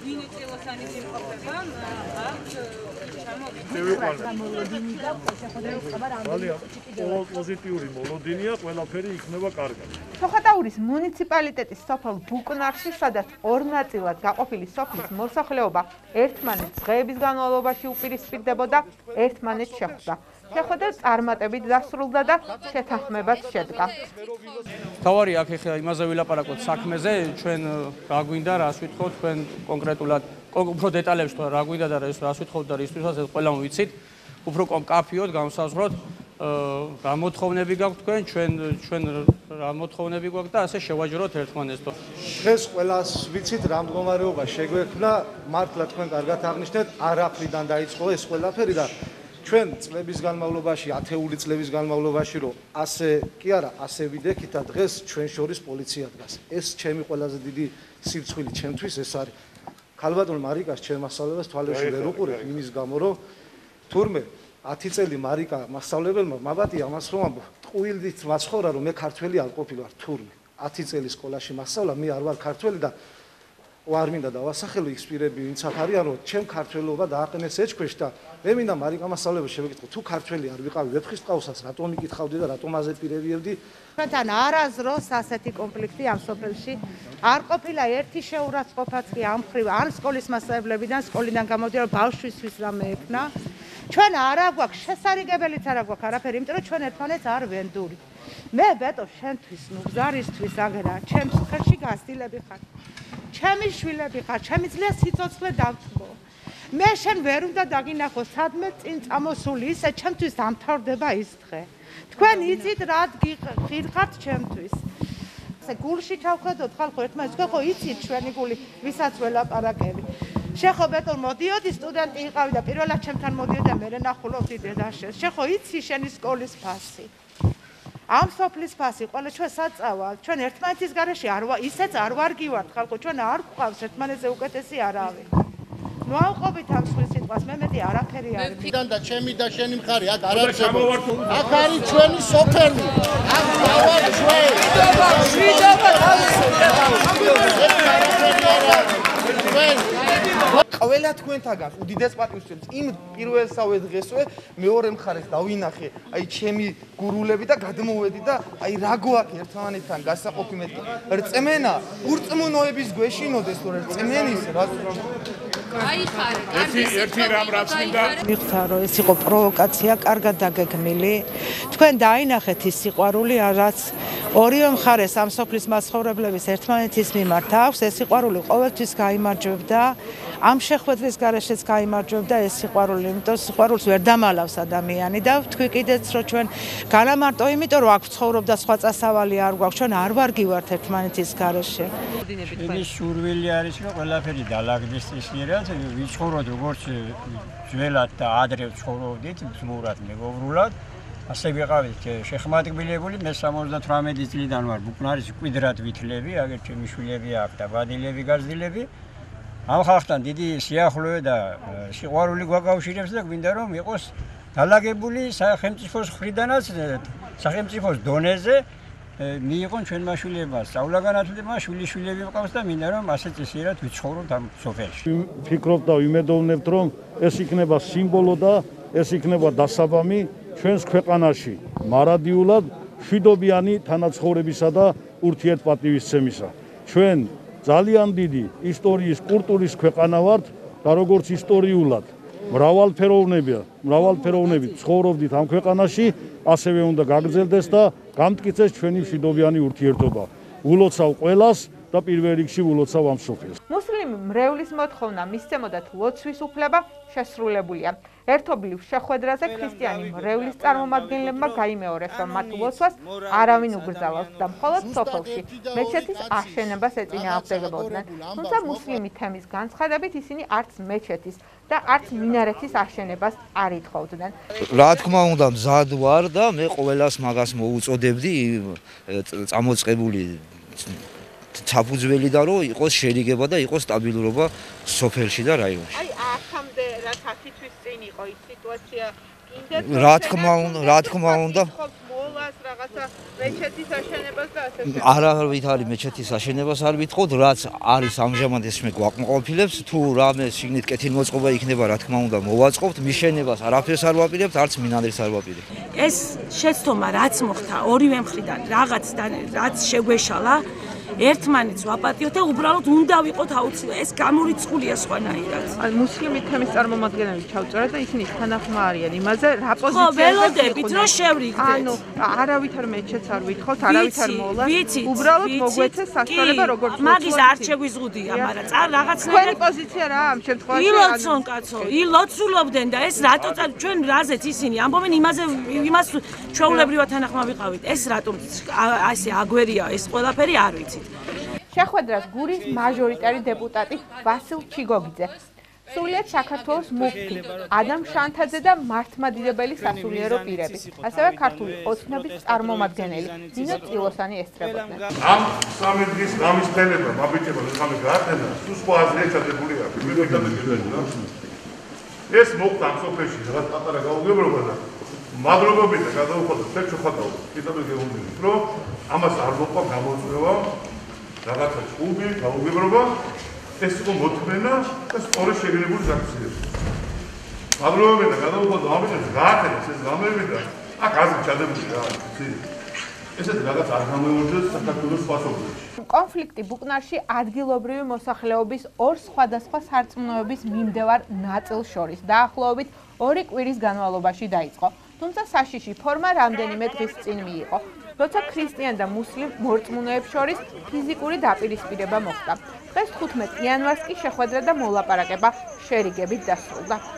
პოზიტიური მოლოდინია, ყველაფერი იქნება კარგად. სოხატაურის მუნიციპალიტეტის სოფელ ბუკნარში, სადაც ორ ნაწილად გაყოფილი სოფლის მოსახლეობა ერთმანეთს დღეების განმავლობაში უპირისპირდებოდა, ერთმანეთს შეხვდა. შეხვედრა წარმატებით დასრულდა და შეთანხმებაც შედგა. თავარი აქ ეხლა იმაზე ვილაპარაკოთ საქმეზე, ჩვენ რა გვინდა, რას ვითხოვთ, თქვენ კონკრეტულად უფრო დეტალებში რა გვინდა და რას ვითხოვთ და რისთვისაც ეს ყველა ვიცით. უფრო კაფიოდ განსაზღვროთ რა მოთხოვნები გაქვთ თქვენ, ჩვენ რა მოთხოვნები გვაქვს და ასე შევაჯეროთ ერთმანეთს. დღეს ყველას ვიცით რა მდგომარეობა შეგვექმნა, მართლა თქვენ კარგად აღნიშნეთ, არაფრიდან დაიწყო ეს ყველაფერი და ჩვენ წლების განმავლობაში, ათეული წლების განმავლობაში რომ ასე კი არა, ასე ვიდექით და დღეს ჩვენ შორის პოლიცია დგას. ეს ჩემი ყველაზე დიდი სირცხვილი ჩემთვის ეს არის. ქალბატონ მარიკას ჩემ მასწავლებლებს თვალებში ვერ უყურებ იმის გამო რომ თურმე 10 წელი მარიკა მასწავლებელმა მაბატი ამას რომ ამბობ, ტყუილით მაცხოვრა რომ მე ქართველი არ ყოფილვარ თურმე. 10 წელი სკოლაში მასწავლა, მე არ ვარ ქართველი და არ მინდა დავასახელო ის პირები, ვინც აქ არიან, რომ ჩემ ქართველობა დააყენეს ეჭქვეშ და მე მინდა მარიკა მასწავლებელს შევეკითხო, თუ ქართველი არ ვიყავი ვეფხისტყაოსას, რატომ იკითხავდი და რატომ აზეპირებიებდი? ჩვენთან არასდროს ასეთი კონფლიქტი ამ სოფელში არ ყოფილა ერთი შეურაცხყოფაც კი ამ მხრივ არ სკოლის მასწავლებლებიდან, სკოლიდან გამოდიოდა ბავშვისთვის რამე ექნა. ჩვენ არ აგვაქვს შესარიგებელიც არ აგვაქვს არაფერი, იმიტომ რომ ჩვენ ერთმანეთს არ ვენდური. მე ბეტო შენთვის, ნუ გზარისთვის აგერა, ჩემს ხელში გასtildeები ხარ. ჩემი შვილები ხარ, ჩემი ძლია სიცოცხლე დავწბო. მე შენ ვერ უნდა დაგინახო, სადმე წინ წამოსული ისე ჩემთვის დამთავრდება ის დღე. თქვენ იცით რა ღირხართ ჩემთვის. ასე გულში ჩავხედოთ ხალხო ერთმანეთს, ხო იცით ჩვენი გული, ვისაც ველაპარაკები. შეხო ბეტონ მოდიოდი სტუდენტი იყავი და პირველად ჩემთან მოდიოდა მე ნახულობდი დედაშენს. შეხო იცი შენი სკოლის ფასი. ამ სოფლის ფასი ყველა ჩვენ საწავა, ჩვენ ერთმანეთის გარეშე ისეც არ ვარგივართ ხალხო, ჩვენ არ გვყავს ერთმანეთზე უკეთესი არავინ. ნუ ავყობით ამ სხვის სიტყვას, მე მეტი არაფერი არ მითიდან და ჩემი და შენი მხარი აქ არ არსებობს. აქ არის ჩვენი სოფელი. აქ ვარ ჩვენ. ყველა თქვენთაგან უდიდეს პატივისცემს იმ პირველსავე დღესვე მეორე მხარეს დავინახე აი ჩემი გურულები და გადმოვედი და აი რა გვაქვს ერთმანეთთან გასაყოფი მეთქი რწმენა ურწმუნოების გვეშინოდეს თუ რწმენის რაც ერთი რამ რაც მინდა მიხთა რომ ეს იყო პროვოკაცია კარგად დაგეგმილი თქვენ დაინახეთ ის სიყვარული რაც ორივე მხარეს ამ სოფლის მაცხოვრებლების ერთმანეთის მიმართ აქვს ეს სიყვარული ყოველთვის გაიმარჯვებდა ამ შეხვედრის გარეშეც გაიმარჯვებდა ეს სიყვარული იმიტომ სიყვარულს ვერ დამალავს ადამიანი და თქვი კიდეც რომ ჩვენ განამარტო იმიტომ რომ აქ ცხოვრობდა სხვა წასავალი არ გვაქვს ჩვენ არ ვარგივართ ერთმანეთის გარეშე ის სურვილი არის რომ ყველაფერი დალაგდეს ისიერად ვიცხოვროთ როგორც ძველად და ადრე ცხოვრობდით ძმურად მეგობრულად ასე ვიყავით შეხმატკბილებული მე 78 წლიდან ვარ ბუკნარის კვიდრად ვითლები აგერ ჩემი შვილები აქვს და ბადილები გაზრდილები ამ ხალხთან დიდი სიახლოვე და სიყვარული გვაკავშირებს და გვინდა რომ იყოს დალაგებული სახელმწიფოს მხრიდანაც სახელმწიფოს დონეზე მიიღონ ჩვენმა შვილებმა სწავლა-განათლება, შვილიშვილები მყავს და მინდა რომ ასე წესიერად ვიცხოვროთ ამ სოფელში. ვფიქრობ და ვიმედოვნებთ რომ ეს იქნება სიმბოლო და ეს იქნება დასაბამი ჩვენს ქვეყანაში მარადიულად მშვიდობიანი თანაცხოვრებისა და ურთიერთპატივისცემისა. ჩვენ ძალიან დიდი ისტორიის კულტურის ქვეყანა ვართ და როგორც ისტორიულად მრავალფეროვნებით ცხოვრობდით ამ ქვეყანაში, ასევე უნდა გაგრძელდეს და გამტკიცეს ჩვენი მშვიდობიანი ურთიერთობა. ულოცავ ყველას და პირველ რიგში ულოცავ ამ სოფელს. მუსლიმ მრევლის მოთხოვნა მისცემოდათ ლოცვის უფლება შესრულებულია. ერთობლივ შეხვედრაზე ქრისტიანი მრევლის წარმომადგენლებმა გაიმეორეს, რომ მათ ლოცვას არავინ უგრძელავს და მხოლოდ სოფელში მეჩეთის აშენებას ეწინააღმდეგებოდნენ. თუმცა მუსლიმი თემის განცხადებით ისინი არც მეჩეთის და არც მინარეთის აშენებას არ ითხოვდნენ. რა თქმა უნდა, მზად ვარ და მე ყველას მაგას მოუწოდებდი წამოწყებული საფუძველი და რომ იყოს შერიგება და იყოს სტაბილურობა სოფელში და რაიონში. აი აქამდე რაც 10 თვის წინ იყო ის სიტუაცია რა თქმა უნდა ახლავს რაღაცა მეჩეთის აშენებას და ასე შემდეგ. არავით არის მეჩეთის აშენებას არ ვითხოვთ, რაც არის ამჟამად ეს მე გვაკმაყოფილებს, თუ რამე შიგნით კეთილმოწყობა იქნება, რა თქმა უნდა, მოვაწყობთ, მის შენებას არაფერს არ ვაპირებთ, არც მინანძრს არ ვაპირებთ. ეს შეცდომა რაც მოხდა ორივე მხრიდან, რაც შეგვეშალა, ერთმანეთს ვაპატიოთ და უბრალოდ უნდა ვიყოთ აუცილებლად. ეს გამორიცხულია სხვანაირად. მუსლიმი თემის წარმომადგენელი ჩავწერა და ისინი თანახმა არიან იმაზე, რა პოზიციაზე. ხო, ველოდებით რომ შევრიგდეთ. ანუ არავითარ მეჩეთს არ ვითხოვთ, არავითარ მოვლა. უბრალოდ მოგვეცეს საშუალება როგორც მაგის არ შეგვიზღუდია, მაგრამ რაღაცნაირად თქვენი პოზიცია რა ამ შემთხვევაში? ილოცონ კაცო, ილოცულობდნენ და ეს რატო ჩვენ რაზეც ისინი ამბობენ იმას ჩვეულებრივად თანახმა ვიყავით. ეს რატომ ასე აგვერია ეს ყველაფერი არ ვიცით. შეხვედრას გურის მაჟორიტარი დეპუტატი ვასილ ჩიგოგიძე, სრულიად საქართველოს მუფტი ადამ შანთაძე და მართლმადიდებელი სასულიერო პირები, ასევე ქართული ოცნების წარმომადგენელი ნინო წილოსანი ესწრებოდნენ. ამ სამი დღის გამისფენება მაბიჭებო ხამე გაათენა, თუ სხვა აზრი ეჩადებული აქვს. ეს მოხდა ამ სოფელში რაღაც პატარა გაუგებრობა და მადლობობით და გადაუხადა ფერჩოხატაო. კიდევ გეუბნებით, რომ ამას არ მოყვა გამოწვევა რაღაცა ჭუბი, გაუგებრობა, ეს იყო მოთმენა და სწორედ შეგრებული საქციელი. მადლობებით და გადაუხადა ამიტომ გაათენეს ეს გამები და აქ აზრი ჩადებული რა, იცი. ესეც რაღაც არ გამეორდეს საქართველოს სხვა სოფლებში. კონფლიქტი ბუკნარში ადგილობრივი მოსახლეობის ორ სხვადასხვა სარწმუნოების მიმდევარ ნაწილს შორის დაახლოებით 2 კვირის განმავლობაში დაიწყო. თუმცა საშიში ფორმა რამდენიმე დღის წინ მიიღო, როცა ქრისტიან და მუსლიმ მორწმუნეებს შორის ფიზიკური დაპირისპირება მოხდა. დღეს 15 იანვარს კი შეხვედრა და მოლაპარაკება შერიგებით დასრულდა.